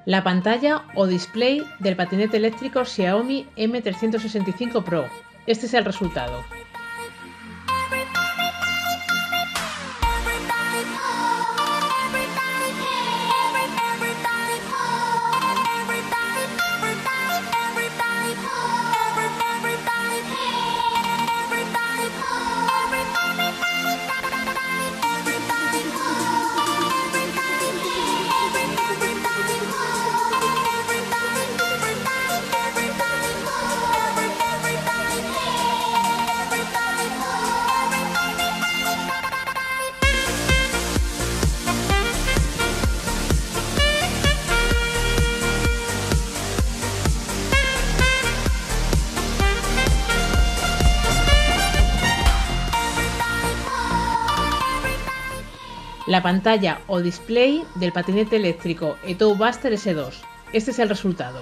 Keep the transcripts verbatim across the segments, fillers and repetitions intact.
La pantalla o display del patinete eléctrico Xiaomi M trescientos sesenta y cinco Pro. Este es el resultado. La pantalla o display del patinete eléctrico E-Tow Buster S dos. Este es el resultado.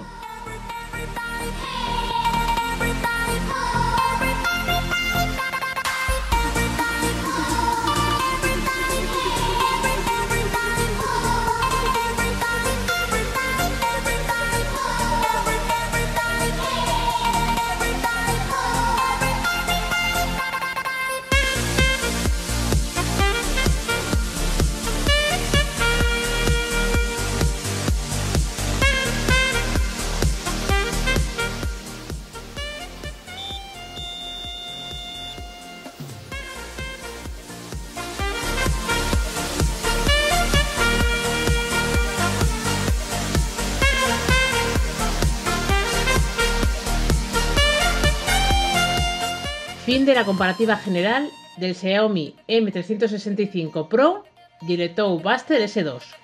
Fin de la comparativa general del Xiaomi M trescientos sesenta y cinco Pro y el E-Tow Buster S dos.